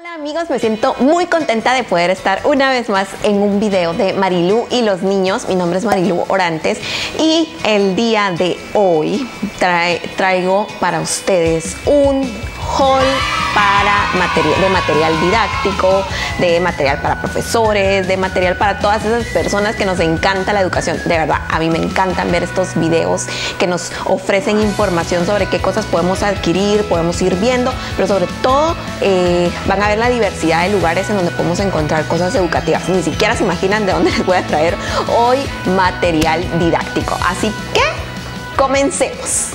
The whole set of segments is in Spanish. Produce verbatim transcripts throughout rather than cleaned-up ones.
Hola amigos, me siento muy contenta de poder estar una vez más en un video de Marilu y los niños. Mi nombre es Marilu Orantes y el día de hoy trae, traigo para ustedes un haul para material, de material didáctico, de material para profesores, de material para todas esas personas que nos encanta la educación. De verdad, a mí me encantan ver estos videos que nos ofrecen información sobre qué cosas podemos adquirir, podemos ir viendo, pero sobre todo eh, van a ver la diversidad de lugares en donde podemos encontrar cosas educativas. Ni siquiera se imaginan de dónde les voy a traer hoy material didáctico. Así que comencemos.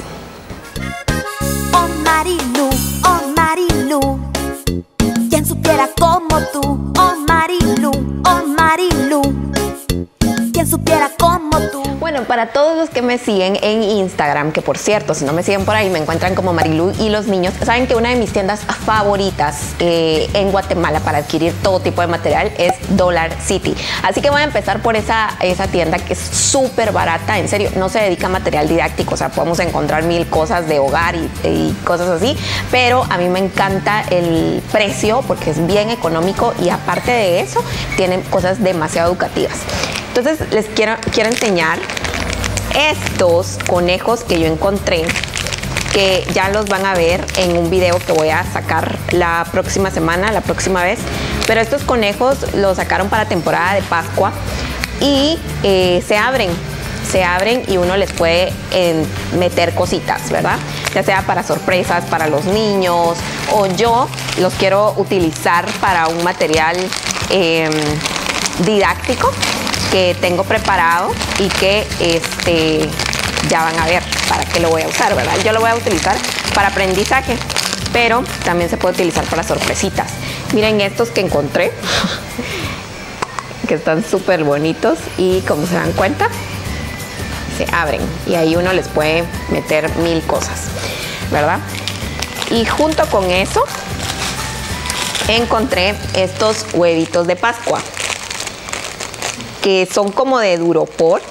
Oh Marilu, oh Marilu, quien supiera como tú. Oh Marilu, oh Marilu, quien supiera como tú. Bueno, para todos los que me siguen en Instagram, que por cierto, si no me siguen por ahí, me encuentran como Marilu y los niños, saben que una de mis tiendas favoritas eh, en Guatemala para adquirir todo tipo de material es Dollar City. Así que voy a empezar por esa, esa tienda que es súper barata, en serio, no se dedica a material didáctico, o sea, podemos encontrar mil cosas de hogar y, y cosas así, pero a mí me encanta el precio porque es bien económico y aparte de eso, tienen cosas demasiado educativas. Entonces les quiero, quiero enseñar estos conejos que yo encontré, que ya los van a ver en un video que voy a sacar la próxima semana, la próxima vez. Pero estos conejos los sacaron para temporada de Pascua y eh, se abren, se abren y uno les puede eh, meter cositas, ¿verdad? Ya sea para sorpresas, para los niños, o yo los quiero utilizar para un material eh, didáctico que tengo preparado y que este, ya van a ver para qué lo voy a usar, ¿verdad? Yo lo voy a utilizar para aprendizaje, pero también se puede utilizar para sorpresitas. Miren estos que encontré, que están súper bonitos y como se dan cuenta, se abren y ahí uno les puede meter mil cosas, ¿verdad? Y junto con eso encontré estos huevitos de Pascua, que son como de Duropor,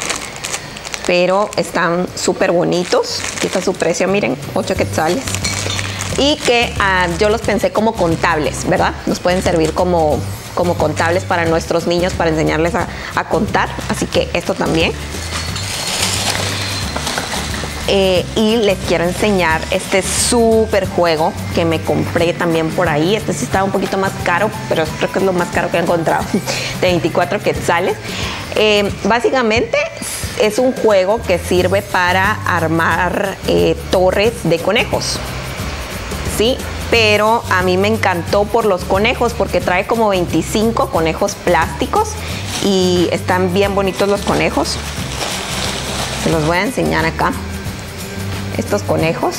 pero están súper bonitos. Aquí está su precio, miren, ocho quetzales. Y que uh, yo los pensé como contables, ¿verdad? Nos pueden servir como, como contables para nuestros niños, para enseñarles a, a contar. Así que esto también. Eh, y les quiero enseñar este súper juego que me compré también por ahí. Este sí estaba un poquito más caro, pero creo que es lo más caro que he encontrado, de veinticuatro quetzales. Eh, básicamente es un juego que sirve para armar eh, torres de conejos, ¿sí? Pero a mí me encantó por los conejos, porque trae como veinticinco conejos plásticos y están bien bonitos los conejos. Se los voy a enseñar acá. Estos conejos,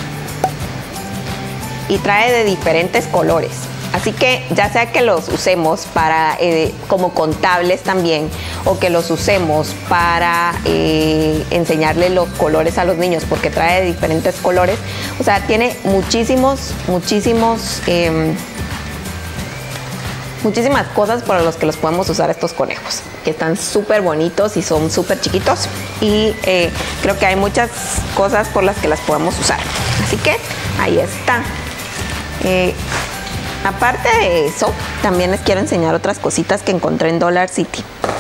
y trae de diferentes colores, así que ya sea que los usemos para eh, como contables también, o que los usemos para eh, enseñarle los colores a los niños, porque trae de diferentes colores, o sea, tiene muchísimos muchísimos eh, muchísimas cosas para los que los podemos usar estos conejos, que están súper bonitos y son súper chiquitos, y eh, creo que hay muchas cosas por las que las podemos usar, así que ahí está. Eh, aparte de eso, también les quiero enseñar otras cositas que encontré en Dollar City.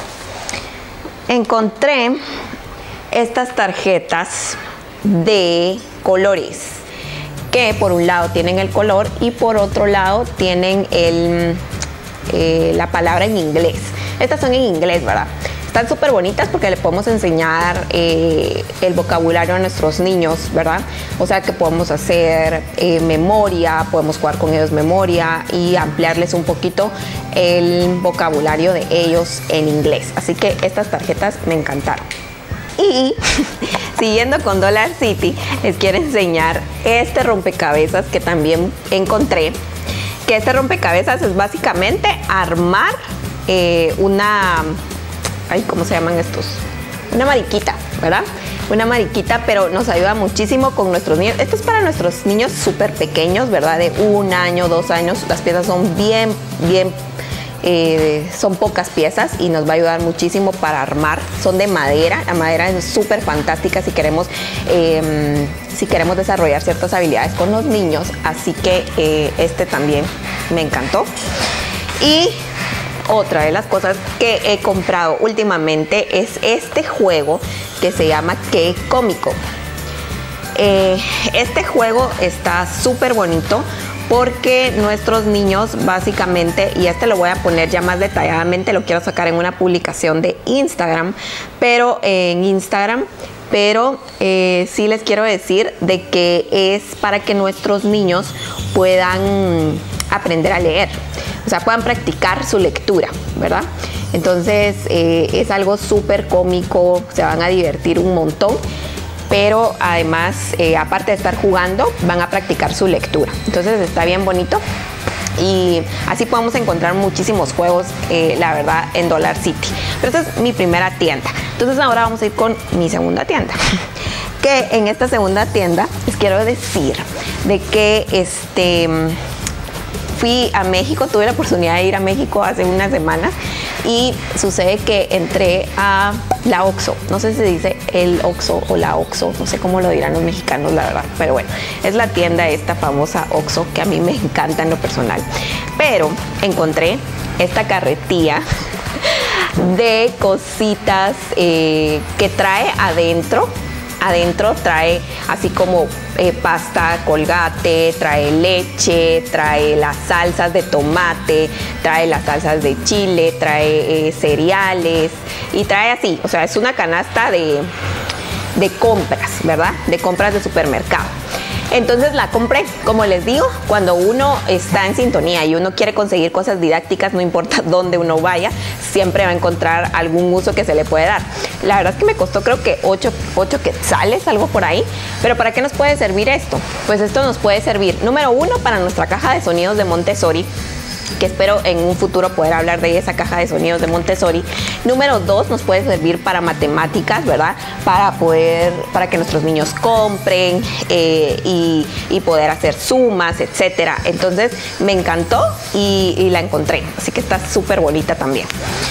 Encontré estas tarjetas de colores, que por un lado tienen el color y por otro lado tienen el Eh, la palabra en inglés. Estas son en inglés, ¿verdad? Están súper bonitas porque le podemos enseñar eh, el vocabulario a nuestros niños, ¿verdad? O sea que podemos hacer eh, memoria, podemos jugar con ellos memoria y ampliarles un poquito el vocabulario de ellos en inglés. Así que estas tarjetas me encantaron. Y siguiendo con Dollar City, les quiero enseñar este rompecabezas que también encontré. Que este rompecabezas es básicamente armar eh, una, ay, ¿cómo se llaman estos? Una mariquita, ¿verdad? Una mariquita, pero nos ayuda muchísimo con nuestros niños. Esto es para nuestros niños súper pequeños, ¿verdad? De un año, dos años. Las piezas son bien, bien, eh, son pocas piezas y nos va a ayudar muchísimo para armar. Son de madera, la madera es súper fantástica si queremos... Eh, si queremos desarrollar ciertas habilidades con los niños, así que eh, este también me encantó. Y otra de las cosas que he comprado últimamente es este juego que se llama Qué Cómico. Eh, este juego está súper bonito porque nuestros niños básicamente, y este lo voy a poner ya más detalladamente, lo quiero sacar en una publicación de Instagram, pero eh, en Instagram, pero eh, sí les quiero decir de que es para que nuestros niños puedan aprender a leer, o sea, puedan practicar su lectura, ¿verdad? Entonces eh, es algo súper cómico, se van a divertir un montón, pero además, eh, aparte de estar jugando, van a practicar su lectura. Entonces está bien bonito y así podemos encontrar muchísimos juegos, eh, la verdad, en Dollar City. Pero esta es mi primera tienda. Entonces ahora vamos a ir con mi segunda tienda. Que en esta segunda tienda les quiero decir de que este... fui a México, tuve la oportunidad de ir a México hace unas semanas y sucede que entré a la Oxxo, no sé si se dice el Oxxo o la Oxxo, no sé cómo lo dirán los mexicanos, la verdad, pero bueno, es la tienda esta famosa Oxxo que a mí me encanta en lo personal, pero encontré esta carretilla de cositas eh, que trae adentro. Adentro trae así como eh, pasta Colgate, trae leche, trae las salsas de tomate, trae las salsas de chile, trae eh, cereales y trae así, o sea, es una canasta de, de compras, ¿verdad? De compras de supermercado. Entonces la compré, como les digo, cuando uno está en sintonía y uno quiere conseguir cosas didácticas, no importa dónde uno vaya, siempre va a encontrar algún uso que se le puede dar. La verdad es que me costó creo que ocho quetzales, algo por ahí. Pero ¿para qué nos puede servir esto? Pues esto nos puede servir, número uno, para nuestra caja de sonidos de Montessori, que espero en un futuro poder hablar de esa caja de sonidos de Montessori. Número dos, nos puede servir para matemáticas, ¿verdad? Para poder, para que nuestros niños compren eh, y, y poder hacer sumas, etcétera. Entonces me encantó y, y la encontré, así que está súper bonita también.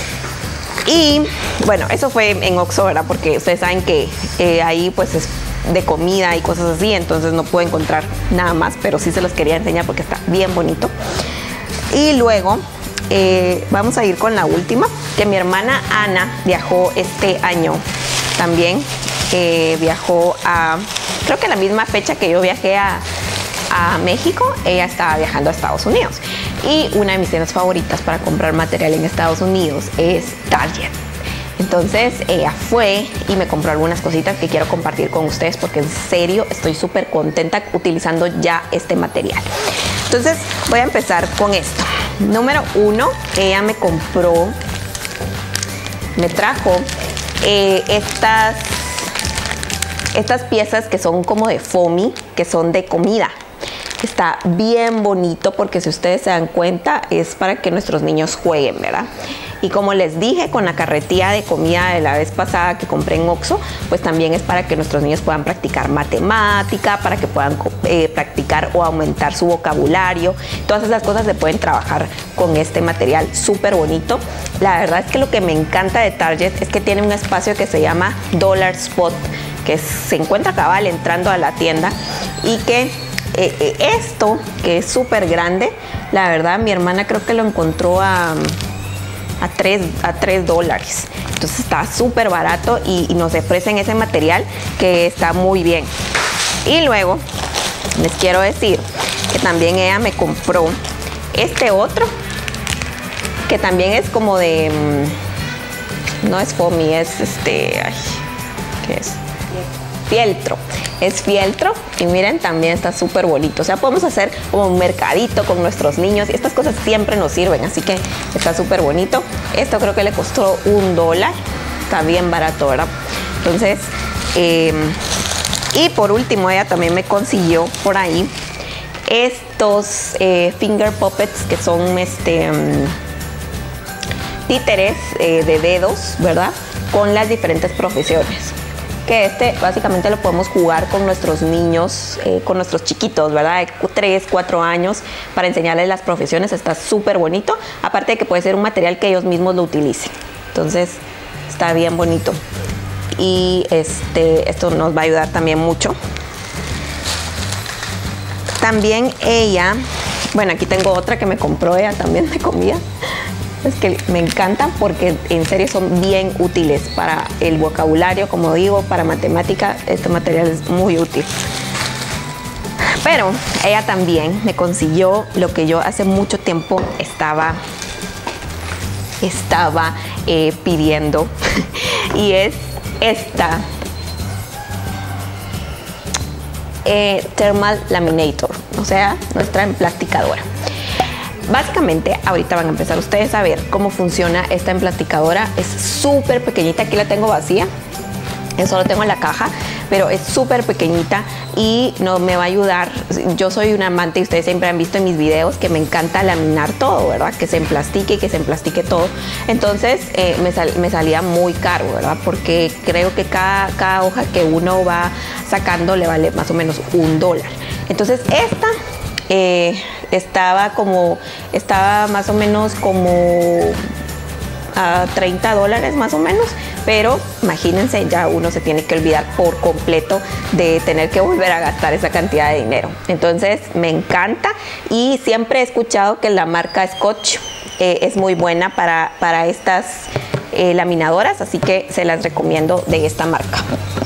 Y bueno, eso fue en Oxxo, ¿verdad? Porque ustedes saben que eh, ahí pues es de comida y cosas así, entonces no puedo encontrar nada más, pero sí se los quería enseñar porque está bien bonito. Y luego eh, vamos a ir con la última, que mi hermana Ana viajó este año también, eh, viajó a, creo que la misma fecha que yo viajé a, a México, ella estaba viajando a Estados Unidos. Y una de mis tiendas favoritas para comprar material en Estados Unidos es Target. Entonces ella fue y me compró algunas cositas que quiero compartir con ustedes porque en serio estoy súper contenta utilizando ya este material. Entonces voy a empezar con esto. Número uno, ella me compró, me trajo eh, estas, estas piezas que son como de foamy, que son de comida. Está bien bonito porque si ustedes se dan cuenta es para que nuestros niños jueguen, ¿verdad? Y como les dije con la carretilla de comida de la vez pasada que compré en Oxxo, pues también es para que nuestros niños puedan practicar matemática, para que puedan eh, practicar o aumentar su vocabulario. Todas esas cosas se pueden trabajar con este material súper bonito. La verdad es que lo que me encanta de Target es que tiene un espacio que se llama Dollar Spot, que se encuentra cabal entrando a la tienda y que Eh, eh, esto, que es súper grande, la verdad mi hermana creo que lo encontró a, a, tres, a tres dólares. Entonces está súper barato y, y nos ofrecen ese material que está muy bien. Y luego les quiero decir que también ella me compró este otro, que también es como de, no es foamy, es este, ay, ¿qué es? Fieltro. Es fieltro y miren, también está súper bonito. O sea, podemos hacer como un mercadito con nuestros niños y estas cosas siempre nos sirven, así que está súper bonito. Esto creo que le costó un dólar, está bien barato, ¿verdad? Entonces, eh, y por último ella también me consiguió por ahí estos eh, finger puppets, que son este um, títeres eh, de dedos, ¿verdad? Con las diferentes profesiones. Que este básicamente lo podemos jugar con nuestros niños, eh, con nuestros chiquitos, ¿verdad? De tres, cuatro años, para enseñarles las profesiones. Está súper bonito, aparte de que puede ser un material que ellos mismos lo utilicen. Entonces está bien bonito y este, esto nos va a ayudar también mucho. También ella Bueno, aquí tengo otra que me compró ella también de comida. Es que me encantan porque en serio son bien útiles para el vocabulario, como digo, para matemática. Este material es muy útil. Pero ella también me consiguió lo que yo hace mucho tiempo estaba, estaba eh, pidiendo. Y es esta eh, Thermal Laminator, o sea, nuestra emplasticadora. Básicamente, ahorita van a empezar ustedes a ver cómo funciona esta emplasticadora. Es súper pequeñita, aquí la tengo vacía, eso lo tengo en la caja, pero es súper pequeñita y no me va a ayudar. Yo soy una amante y ustedes siempre han visto en mis videos que me encanta laminar todo, ¿verdad? Que se emplastique y que se emplastique todo. Entonces eh, me, sal, me salía muy caro, ¿verdad? Porque creo que cada, cada hoja que uno va sacando le vale más o menos un dólar. Entonces esta eh, estaba como, estaba más o menos como a treinta dólares más o menos, pero imagínense, ya uno se tiene que olvidar por completo de tener que volver a gastar esa cantidad de dinero. Entonces me encanta y siempre he escuchado que la marca Scotch eh, es muy buena para, para estas eh, laminadoras, así que se las recomiendo de esta marca.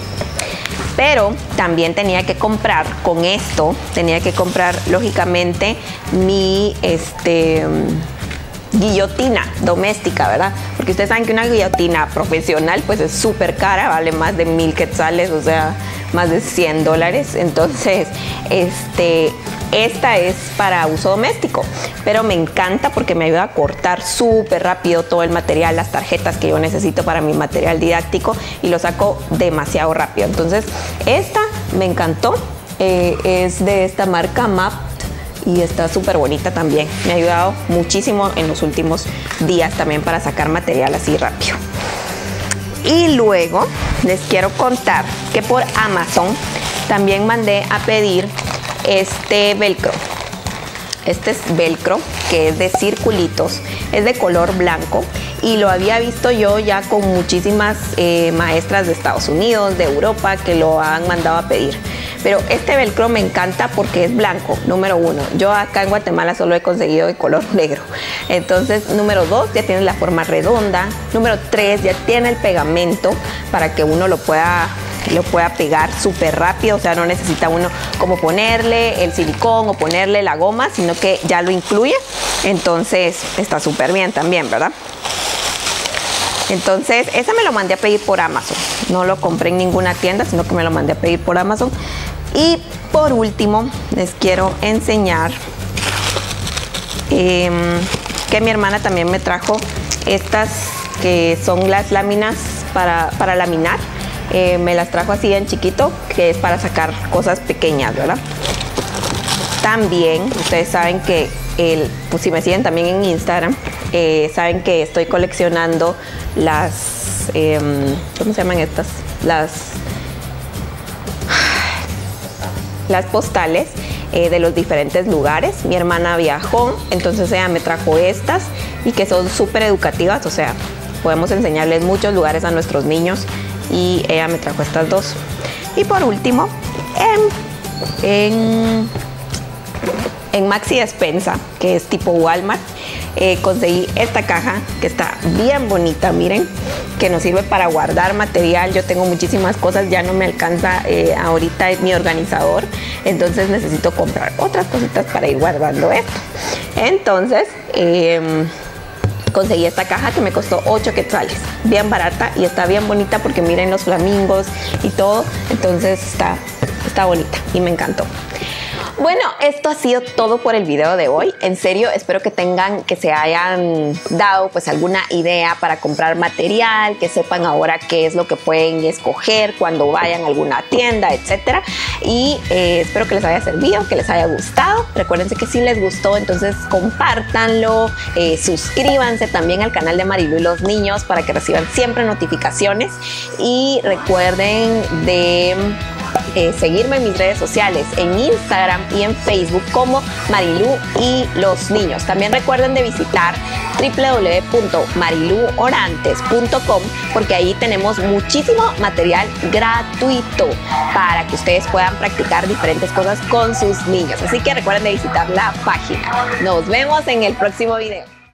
Pero también tenía que comprar con esto, tenía que comprar lógicamente mi este guillotina doméstica, ¿verdad? Porque ustedes saben que una guillotina profesional pues es súper cara, vale más de mil quetzales, o sea, más de cien dólares. Entonces, este, esta es para uso doméstico, pero me encanta porque me ayuda a cortar súper rápido todo el material, las tarjetas que yo necesito para mi material didáctico, y lo saco demasiado rápido. Entonces, esta me encantó, eh, es de esta marca M A P y está súper bonita también. Me ha ayudado muchísimo en los últimos días también para sacar material así rápido. Y luego les quiero contar que por Amazon también mandé a pedir este velcro. Este es velcro que es de circulitos, es de color blanco y lo había visto yo ya con muchísimas eh, maestras de Estados Unidos, de Europa, que lo han mandado a pedir. Pero este velcro me encanta porque es blanco, número uno. Yo acá en Guatemala solo he conseguido de color negro. Entonces, número dos, ya tiene la forma redonda. Número tres, ya tiene el pegamento para que uno lo pueda, lo pueda pegar súper rápido. O sea, no necesita uno como ponerle el silicón o ponerle la goma, sino que ya lo incluye. Entonces, está súper bien también, ¿verdad? Entonces, ese me lo mandé a pedir por Amazon. No lo compré en ninguna tienda, sino que me lo mandé a pedir por Amazon. Y por último, les quiero enseñar eh, que mi hermana también me trajo estas que son las láminas para, para laminar. Eh, me las trajo así en chiquito, que es para sacar cosas pequeñas, ¿verdad? También, ustedes saben que, el, pues si me siguen también en Instagram, eh, saben que estoy coleccionando las, eh, ¿cómo se llaman estas? Las, las postales eh, de los diferentes lugares. Mi hermana viajó, entonces ella me trajo estas y que son súper educativas, o sea, podemos enseñarles muchos lugares a nuestros niños y ella me trajo estas dos. Y por último, en, en, en Maxi Despensa, que es tipo Walmart, eh, conseguí esta caja que está bien bonita, miren, que nos sirve para guardar material. Yo tengo muchísimas cosas, ya no me alcanza eh, ahorita mi organizador, entonces necesito comprar otras cositas para ir guardando esto. Entonces, eh, conseguí esta caja que me costó ocho quetzales, bien barata y está bien bonita porque miren los flamingos y todo, entonces está, está bonita y me encantó. Bueno, esto ha sido todo por el video de hoy. En serio, espero que tengan, que se hayan dado pues alguna idea para comprar material, que sepan ahora qué es lo que pueden escoger cuando vayan a alguna tienda, etcétera. Y eh, espero que les haya servido, que les haya gustado. Recuérdense que si les gustó, entonces compártanlo, eh, suscríbanse también al canal de Marilu y los niños para que reciban siempre notificaciones. Y recuerden de eh, seguirme en mis redes sociales, en Instagram y en Facebook como Marilu y los niños. También recuerden de visitar w w w punto marilu orantes punto com porque ahí tenemos muchísimo material gratuito para que ustedes puedan practicar diferentes cosas con sus niños. Así que recuerden de visitar la página. Nos vemos en el próximo video.